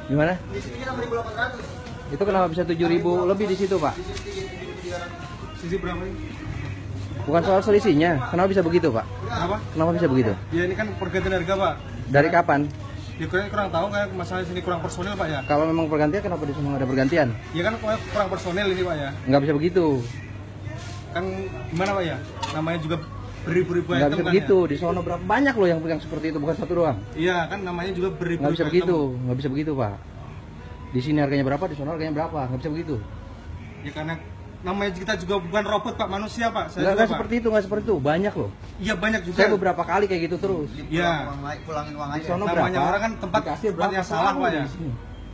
Gimana? Di sini 6.800. Itu kenapa bisa 7.000 lebih di situ, Pak? Sisi berapa ini? Bukan soal selisihnya. Kenapa bisa begitu, Pak? Apa? Kenapa bisa begitu? Ya ini kan pergantian harga, Pak. Dari kapan? Ya kurang tahu kayak masalah sini kurang personil, Pak ya. Kalau memang pergantian, kenapa di sana ada pergantian? Ya kan kurang personil ini, Pak ya. Nggak bisa begitu. Kan gimana, Pak ya? Namanya juga beribu-ribu Nggak item bisa kan begitu. ya. Di sono berapa banyak loh yang pegang seperti itu, bukan satu doang. Iya, kan namanya juga beribu-ribu Nggak bisa item. begitu. Nggak bisa begitu, Pak. Di sini harganya berapa, di sono harganya berapa? Nggak bisa begitu. Ya karena namanya kita juga bukan robot, Pak, manusia, Pak. Saya Nggak juga, Pak. seperti itu, nggak seperti itu. Banyak loh. Iya, banyak juga. Saya beberapa kali kayak gitu terus. Iya. Pulangin uang Di aja. sono Namanya berapa? orang kan tempat Dikasih yang salah, selalu Pak ya. di sini.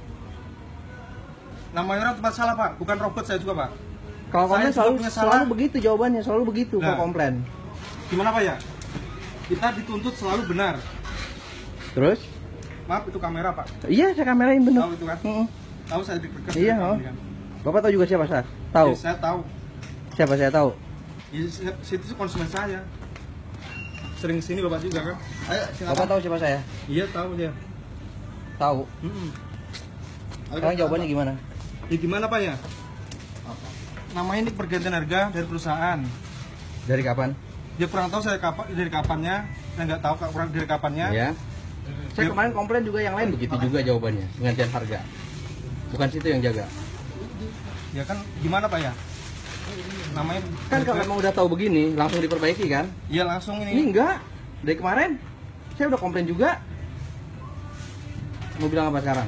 Namanya orang tempat salah, Pak. Bukan robot saya juga, Pak. Kalau Saya komplain juga selalu, punya salah. selalu begitu jawabannya, selalu begitu Nah. kalau komplain. Gimana, Pak ya? Kita dituntut selalu benar. Terus? Maaf, itu kamera, Pak. Iya, saya kamerain bener. Tahu itu kan? Mm-mm. Tahu saya diberkas. Iya, oh. Bapak tahu juga siapa saya? Tahu. Ya, saya tahu. Siapa saya tahu? Ya, situ konsumen saya. Sering sini Bapak juga kan? Ayo, Bapak silakan. tahu siapa saya? Iya, tahu dia. Tahu. Mm-mm. Sekarang jawabannya gimana? Ya gimana, Pak ya? Namanya ini pergantian harga dari perusahaan. Dari kapan? Ya kurang tahu saya dari kapannya. Saya nggak tahu kurang dari kapannya. Ya. Saya kemarin komplain juga yang lain begitu juga jawabannya, penggantian harga. Bukan situ yang jaga. Ya kan gimana, Pak ya? Namanya Kan kalau memang udah tahu begini, langsung diperbaiki kan? Iya, langsung Ini ini. enggak. Dari kemarin saya udah komplain juga. Mau bilang apa sekarang?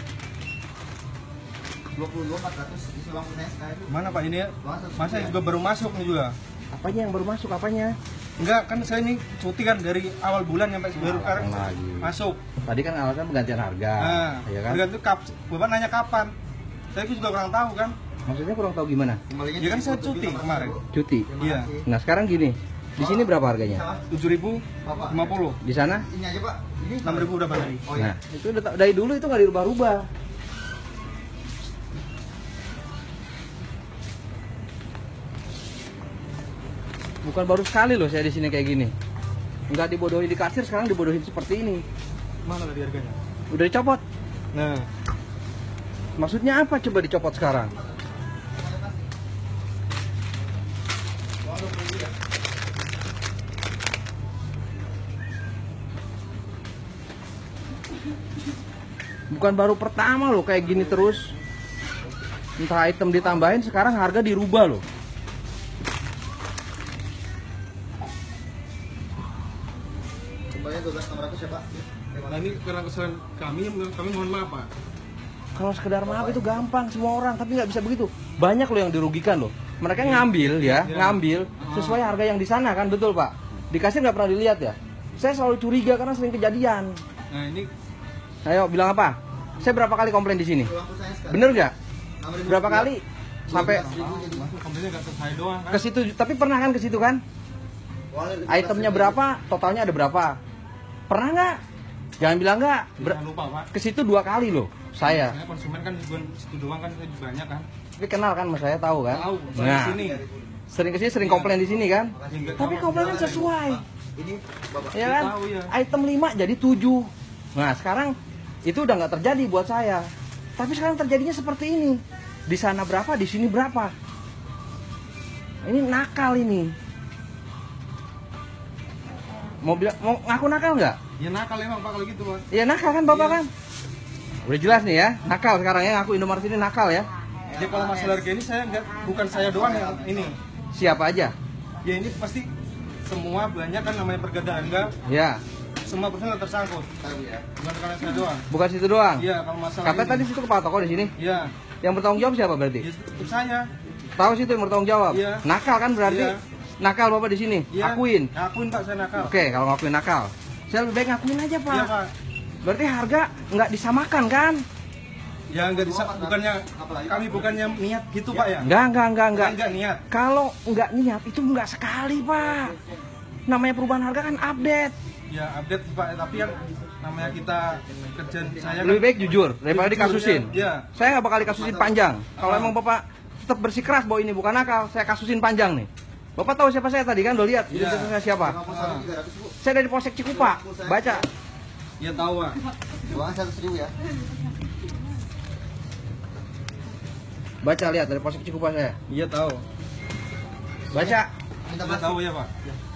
22.400 isi uang tunai sekali. Mana, Pak, ini ya? Masa juga baru masuk nih juga. Apanya yang baru masuk, apanya? Enggak, kan saya ini cuti kan dari awal bulan sampai baru sekarang lagi. masuk. Tadi kan alasan penggantian harga, Nah, ya kan? harga itu Bapak nanya kapan? Saya juga kurang tahu kan. Maksudnya kurang tahu gimana? Kembalinya Ya kan saya cuti kemarin. Cuti. Iya, Nah sekarang gini, di sini berapa harganya? 7.050. Di sana? ini aja, Pak. Ini 6.000 udah balik. Oh iya. Nah itu udah dari dulu itu nggak dirubah-rubah. Bukan baru sekali loh saya di sini kayak gini. Nggak dibodohin di kasir, sekarang dibodohin seperti ini. Mana tadi harganya? Udah dicopot. Nah, Maksudnya apa coba dicopot sekarang? Bukan baru pertama loh kayak gini terus. Entah item ditambahin, sekarang harga dirubah loh. Kembalinya 12.600 ya, Pak. nah ini karena kesalahan kami mohon maaf, Pak. Kalau sekedar maaf itu gampang semua orang, tapi nggak bisa begitu. Banyak loh yang dirugikan loh. Mereka ngambil ya, ngambil sesuai harga yang di sana kan, betul Pak? Di kasir nggak pernah dilihat ya. Saya selalu curiga karena sering kejadian. Nah, ini Ayo bilang apa? Saya berapa kali komplain di sini? Uang tunai sekali. Bener nggak? 6.000 Berapa kali? Sampai 12.000 jadi. komplainnya nggak ke saya doang kan. ke situ, tapi pernah kan ke situ kan? Uangnya 15.000. Itemnya berapa? Totalnya ada berapa? Pernah nggak? Jangan bilang nggak. Jangan lupa, Pak. Ke situ 2 kali loh. Saya. Saya konsumen kan bukan situ doang kan, saya banyak kan. Tapi kenal kan sama saya, tahu kan? Tahu, saya Nah, di sini. sering kesini, sering komplain di sini kan? Ya, nggak Tapi tahu. komplain kan sesuai. Ini Bapak. Ya kan? Tahu, ya. Item 5 jadi 7. Nah, sekarang itu udah nggak terjadi buat saya. Tapi sekarang terjadinya seperti ini. Di sana berapa, di sini berapa. Ini nakal ini. Mau bilang, mau ngaku nakal nggak? Ya nakal emang, Pak, kalau gitu, Pak. Ya nakal kan Bapak Iya. kan? Udah jelas nih ya, nakal sekarang ya, ngaku Indomaret ini nakal ya. Ya kalau masalah harga ini saya nggak, bukan saya doang yang ini. Siapa aja? Ya ini pasti semua banyak kan namanya pergantian harga, Ya, semua personel tersangkut. Tahu ya. Bukan karena saya doang. bukan situ doang. Iya, kalau masalah Katanya ini. tadi situ kepala toko di sini. Iya. Yang bertanggung jawab siapa berarti? Ya itu saya. Tahu situ yang bertanggung jawab. Iya. Nakal kan berarti? Iya. Nakal Bapak di sini. Iya. Akuin. Akuin, Pak, saya nakal. Oke, kalau ngakuin nakal. Saya lebih baik ngakuin aja, Pak. Iya, Pak. Berarti harga nggak disamakan kan? Ya nggak bisa, bukannya kami bukannya niat gitu, Pak ya. Enggak. Nggak niat. Kalau nggak niat itu nggak sekali, Pak. Namanya perubahan harga kan update. Ya update, Pak, tapi kan namanya kita kerja saya kan. Lebih baik jujur daripada Jujur, dikasusin. Iya. Saya nggak bakal dikasusin panjang. Kalau emang Bapak tetap bersikeras bahwa ini bukan nakal, saya kasusin panjang nih. Bapak tahu siapa saya tadi kan? Udah lihat Iya. identitas saya siapa? 51.300, Bu. Saya dari Polsek Cikupa. Baca. Ya tahu, Pak. Uangnya 100.000 ya. Baca lihat dari Polsek Cikupa saya. Iya tahu. Baca. Minta Sudah tahu plastik. ya Pak.